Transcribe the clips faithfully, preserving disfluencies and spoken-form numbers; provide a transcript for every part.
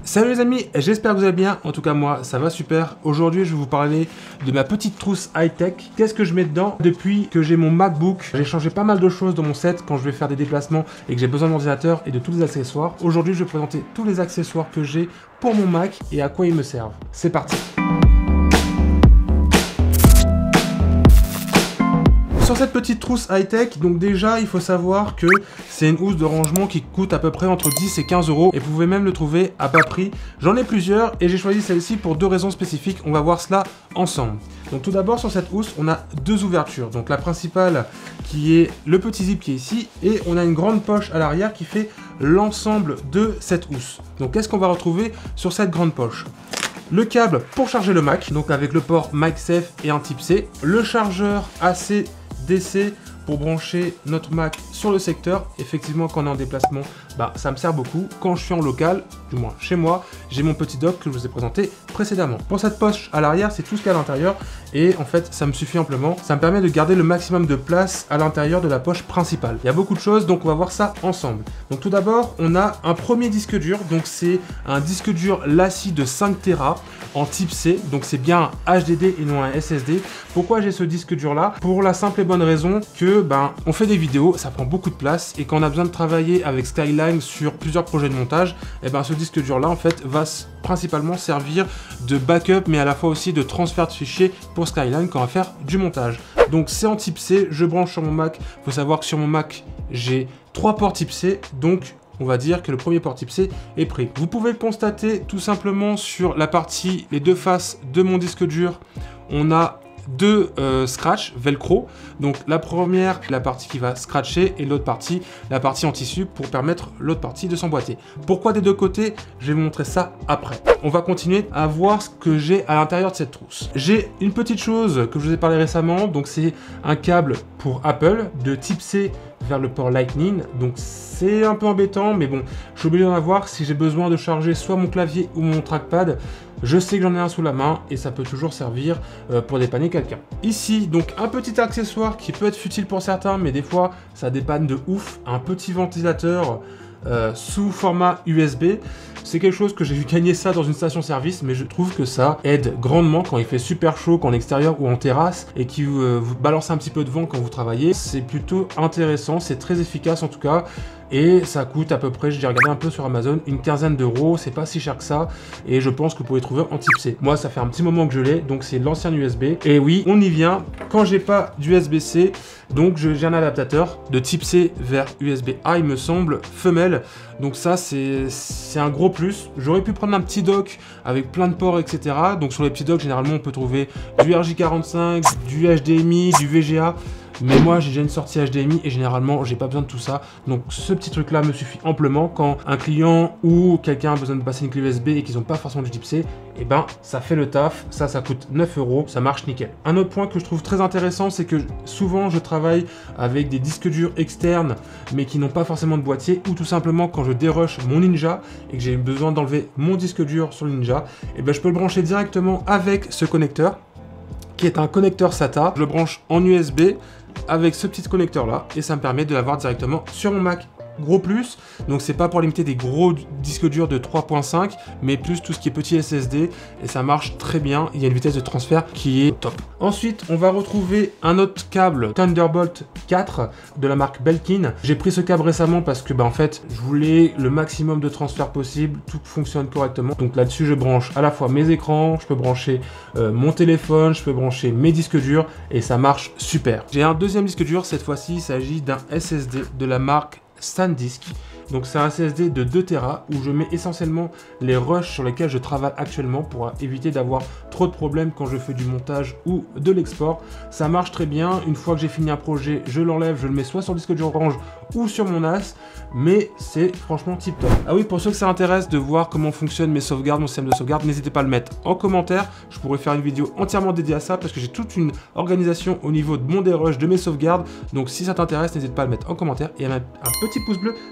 Salut les amis, j'espère que vous allez bien, en tout cas moi ça va super. Aujourd'hui je vais vous parler de ma petite trousse high-tech. Qu'est-ce que je mets dedans? Depuis que j'ai mon MacBook, j'ai changé pas mal de choses dans mon set quand je vais faire des déplacements et que j'ai besoin d'ordinateur et de tous les accessoires. Aujourd'hui je vais présenter tous les accessoires que j'ai pour mon Mac et à quoi ils me servent. C'est parti. Sur cette petite trousse high-tech, donc déjà il faut savoir que c'est une housse de rangement qui coûte à peu près entre dix et quinze euros et vous pouvez même le trouver à bas prix. J'en ai plusieurs et j'ai choisi celle-ci pour deux raisons spécifiques, on va voir cela ensemble. Donc tout d'abord sur cette housse on a deux ouvertures, donc la principale qui est le petit zip qui est ici et on a une grande poche à l'arrière qui fait l'ensemble de cette housse. Donc qu'est-ce qu'on va retrouver sur cette grande poche? Le câble pour charger le Mac, donc avec le port MagSafe et un type C, le chargeur A C D C pour brancher notre Mac sur le secteur. Effectivement, quand on est en déplacement, bah, ça me sert beaucoup. Quand je suis en local, du moins chez moi, j'ai mon petit dock que je vous ai présenté précédemment. Pour cette poche à l'arrière, c'est tout ce qu'il y a à l'intérieur et en fait, ça me suffit amplement. Ça me permet de garder le maximum de place à l'intérieur de la poche principale. Il y a beaucoup de choses, donc on va voir ça ensemble. Donc tout d'abord, on a un premier disque dur. Donc c'est un disque dur Lassi de cinq téra en type C. Donc c'est bien un H D D et non un S S D. Pourquoi j'ai ce disque dur là? Pour la simple et bonne raison que ben, on fait des vidéos, ça prend beaucoup de place et quand on a besoin de travailler avec Skyline sur plusieurs projets de montage, et ben ce disque dur là en fait va principalement servir de backup mais à la fois aussi de transfert de fichiers pour Skyline quand on va faire du montage. Donc c'est en type C, je branche sur mon Mac. Il faut savoir que sur mon Mac j'ai trois ports type C, donc on va dire que le premier port type C est pris. Vous pouvez le constater tout simplement sur la partie, les deux faces de mon disque dur. On a deux euh, scratch velcro, donc la première la partie qui va scratcher et l'autre partie la partie en tissu pour permettre l'autre partie de s'emboîter. Pourquoi des deux côtés? Je vais vous montrer ça après. On va continuer à voir ce que j'ai à l'intérieur de cette trousse. J'ai une petite chose que je vous ai parlé récemment, donc c'est un câble pour Apple de type C vers le port Lightning, donc c'est un peu embêtant mais bon, je suis obligé d'en avoir si j'ai besoin de charger soit mon clavier ou mon trackpad. Je sais que j'en ai un sous la main et ça peut toujours servir euh, pour dépanner quelqu'un. Ici, donc un petit accessoire qui peut être futile pour certains, mais des fois ça dépanne de ouf, un petit ventilateur euh, sous format U S B. C'est quelque chose que j'ai vu gagner ça dans une station-service, mais je trouve que ça aide grandement quand il fait super chaud, quand on est extérieur ou en terrasse, et qui euh, vous balance un petit peu de vent quand vous travaillez. C'est plutôt intéressant, c'est très efficace en tout cas, et ça coûte à peu près, j'ai regardé un peu sur Amazon, une quinzaine d'euros, c'est pas si cher que ça, et je pense que vous pouvez trouver en type C. Moi, ça fait un petit moment que je l'ai, donc c'est l'ancien U S B, et oui, on y vient, quand j'ai pas d'U S B C, donc j'ai un adaptateur de type C vers U S B A, il me semble, femelle, donc ça c'est un gros plus. J'aurais pu prendre un petit dock avec plein de ports, et cetera. Donc sur les petits docks, généralement, on peut trouver du R J quarante-cinq, du H D M I, du V G A. Mais moi, j'ai déjà une sortie H D M I et généralement, j'ai pas besoin de tout ça. Donc ce petit truc-là me suffit amplement quand un client ou quelqu'un a besoin de passer une clé U S B et qu'ils n'ont pas forcément du type C. Et ben, ça fait le taf. Ça, ça coûte neuf euros. Ça marche nickel. Un autre point que je trouve très intéressant, c'est que souvent, je travaille avec des disques durs externes, mais qui n'ont pas forcément de boîtier, ou tout simplement quand je dérush mon Ninja et que j'ai besoin d'enlever mon disque dur sur le Ninja, et ben, je peux le brancher directement avec ce connecteur, qui est un connecteur SATA. Je le branche en U S B avec ce petit connecteur là et ça me permet de l'avoir directement sur mon Mac. Gros plus, donc c'est pas pour limiter des gros disques durs de trois point cinq, mais plus tout ce qui est petit S S D et ça marche très bien. Il y a une vitesse de transfert qui est top. Ensuite, on va retrouver un autre câble Thunderbolt quatre de la marque Belkin. J'ai pris ce câble récemment parce que bah en fait, je voulais le maximum de transfert possible, tout fonctionne correctement. Donc là-dessus, je branche à la fois mes écrans, je peux brancher euh, mon téléphone, je peux brancher mes disques durs et ça marche super. J'ai un deuxième disque dur, cette fois-ci, il s'agit d'un S S D de la marque SanDisk. Donc c'est un S S D de deux téra où je mets essentiellement les rushs sur lesquels je travaille actuellement pour éviter d'avoir trop de problèmes quand je fais du montage ou de l'export. Ça marche très bien. Une fois que j'ai fini un projet, je l'enlève, je le mets soit sur le disque dur Orange ou sur mon N A S, mais c'est franchement tip top. Ah oui, pour ceux que ça intéresse de voir comment fonctionnent mes sauvegardes, mon système de sauvegarde, n'hésitez pas à le mettre en commentaire. Je pourrais faire une vidéo entièrement dédiée à ça parce que j'ai toute une organisation au niveau de mon dérush, de mes sauvegardes. Donc si ça t'intéresse, n'hésite pas à le mettre en commentaire et à mettre un petit pouce bleu sur cette vidéo.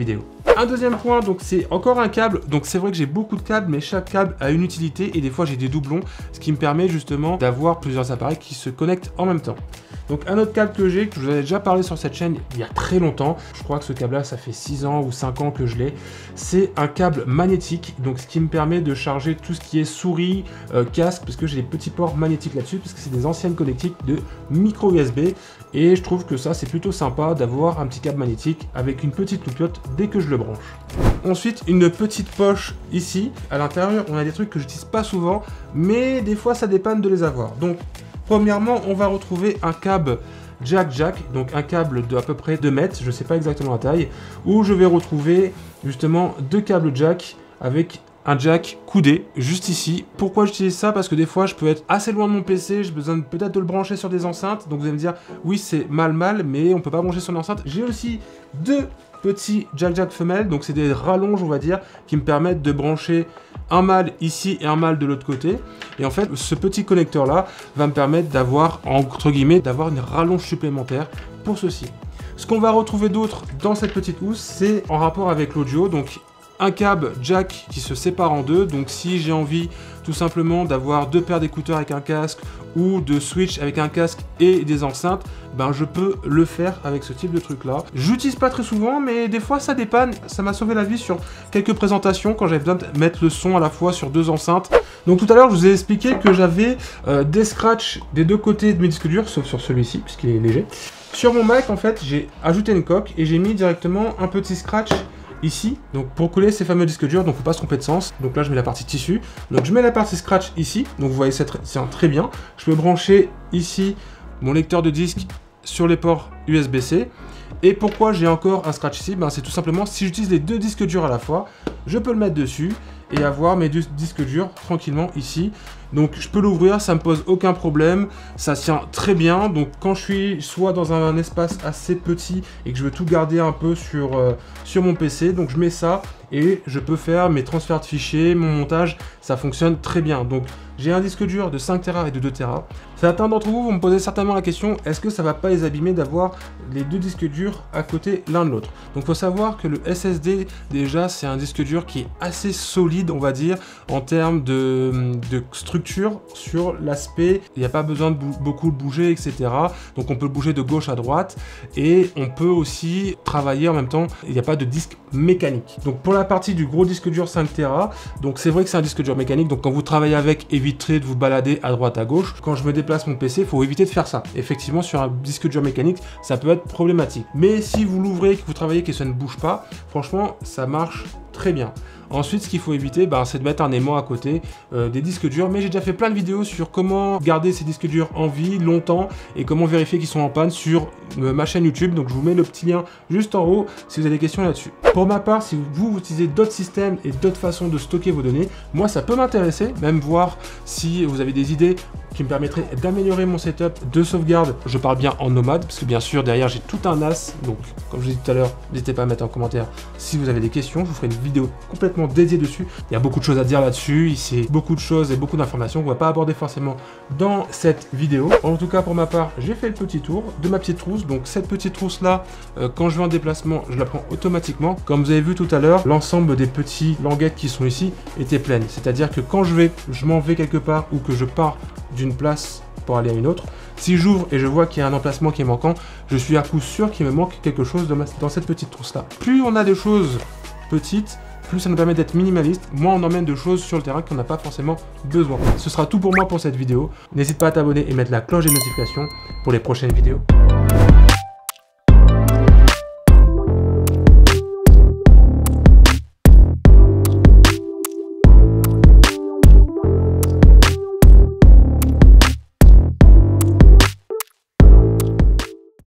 vidéo. Un deuxième point, donc c'est encore un câble. Donc c'est vrai que j'ai beaucoup de câbles, mais chaque câble a une utilité et des fois j'ai des doublons, ce qui me permet justement d'avoir plusieurs appareils qui se connectent en même temps. Donc un autre câble que j'ai, que je vous avais déjà parlé sur cette chaîne il y a très longtemps, je crois que ce câble là ça fait six ans ou cinq ans que je l'ai, c'est un câble magnétique, donc ce qui me permet de charger tout ce qui est souris, euh, casque, parce que j'ai des petits ports magnétiques là-dessus, parce que c'est des anciennes connectiques de micro U S B, et je trouve que ça c'est plutôt sympa d'avoir un petit câble magnétique avec une petite loupiote dès que je le branche. Ensuite, une petite poche ici, à l'intérieur on a des trucs que j'utilise pas souvent, mais des fois ça dépanne de les avoir. Donc premièrement, on va retrouver un câble jack-jack, donc un câble de à peu près deux mètres, je ne sais pas exactement la taille, où je vais retrouver justement deux câbles jack avec un jack coudé, juste ici. Pourquoi j'utilise ça? Parce que des fois, je peux être assez loin de mon P C, j'ai besoin peut-être de le brancher sur des enceintes, donc vous allez me dire, oui, c'est mal mal, mais on peut pas brancher sur une enceinte. J'ai aussi deux petits jack-jack femelles, donc c'est des rallonges, on va dire, qui me permettent de brancher un mâle ici et un mâle de l'autre côté. Et en fait, ce petit connecteur là va me permettre d'avoir, entre guillemets, d'avoir une rallonge supplémentaire pour ceci. Ce qu'on va retrouver d'autre dans cette petite housse, c'est en rapport avec l'audio, donc un câble jack qui se sépare en deux. Donc si j'ai envie tout simplement d'avoir deux paires d'écouteurs avec un casque ou de switch avec un casque et des enceintes, ben je peux le faire avec ce type de truc là. J'utilise pas très souvent, mais des fois ça dépanne. Ça m'a sauvé la vie sur quelques présentations quand j'avais besoin de mettre le son à la fois sur deux enceintes. Donc tout à l'heure je vous ai expliqué que j'avais euh, des scratchs des deux côtés de mes disques durs, sauf sur celui-ci puisqu'il est léger. Sur mon Mac en fait j'ai ajouté une coque et j'ai mis directement un petit scratch ici, donc pour coller ces fameux disques durs, donc faut pas se tromper de sens. Donc là je mets la partie tissu, donc je mets la partie scratch ici, donc vous voyez c'est très bien. Je peux brancher ici mon lecteur de disque sur les ports U S B C. Et pourquoi j'ai encore un scratch ici? Ben, c'est tout simplement si j'utilise les deux disques durs à la fois, je peux le mettre dessus et avoir mes deux disques durs tranquillement ici. Donc je peux l'ouvrir, ça me pose aucun problème, ça tient très bien. Donc quand je suis soit dans un, un espace assez petit et que je veux tout garder un peu sur, euh, sur mon P C, donc je mets ça et je peux faire mes transferts de fichiers, mon montage, ça fonctionne très bien. Donc j'ai un disque dur de cinq téra et de deux téra. Certains d'entre vous vont me poser certainement la question, est-ce que ça va pas les abîmer d'avoir les deux disques durs à côté l'un de l'autre? Donc il faut savoir que le S S D, déjà, c'est un disque dur qui est assez solide, on va dire, en termes de, de structure sur l'aspect. Il n'y a pas besoin de bou beaucoup de bouger, et cetera. Donc on peut le bouger de gauche à droite et on peut aussi travailler en même temps. Il n'y a pas de disque mécanique. Donc pour la partie du gros disque dur cinq téra, donc c'est vrai que c'est un disque dur mécanique. Donc quand vous travaillez avec, éviterez de vous balader à droite à gauche. Quand je me déplace mon P C, il faut éviter de faire ça. Effectivement, sur un disque dur mécanique, ça peut être problématique. Mais si vous l'ouvrez, que vous travaillez, que ça ne bouge pas, franchement, ça marche très bien. Ensuite, ce qu'il faut éviter, bah, c'est de mettre un aimant à côté euh, des disques durs. Mais j'ai déjà fait plein de vidéos sur comment garder ces disques durs en vie longtemps et comment vérifier qu'ils sont en panne sur euh, ma chaîne YouTube. Donc, je vous mets le petit lien juste en haut si vous avez des questions là-dessus. Pour ma part, si vous, vous utilisez d'autres systèmes et d'autres façons de stocker vos données, moi, ça peut m'intéresser, même voir si vous avez des idées qui me permettraient d'améliorer mon setup de sauvegarde. Je parle bien en nomade, parce que bien sûr, derrière, j'ai tout un N A S. Donc, comme je l'ai dit tout à l'heure, n'hésitez pas à mettre en commentaire si vous avez des questions. Je vous ferai une vidéo complètement dédiée dessus. Il y a beaucoup de choses à dire là-dessus. C'est beaucoup de choses et beaucoup d'informations qu'on ne va pas aborder forcément dans cette vidéo. En tout cas, pour ma part, j'ai fait le petit tour de ma petite trousse. Donc, cette petite trousse-là, euh, quand je vais en déplacement, je la prends automatiquement. Comme vous avez vu tout à l'heure, l'ensemble des petits languettes qui sont ici étaient pleines. C'est-à-dire que quand je vais, je m'en vais quelque part ou que je pars d'une place pour aller à une autre, si j'ouvre et je vois qu'il y a un emplacement qui est manquant, je suis à coup sûr qu'il me manque quelque chose dans, ma, dans cette petite trousse là. Plus on a des choses petites, plus ça nous permet d'être minimaliste, moins on emmène de choses sur le terrain qu'on n'a pas forcément besoin. Ce sera tout pour moi pour cette vidéo. N'hésite pas à t'abonner et mettre la cloche des notifications pour les prochaines vidéos.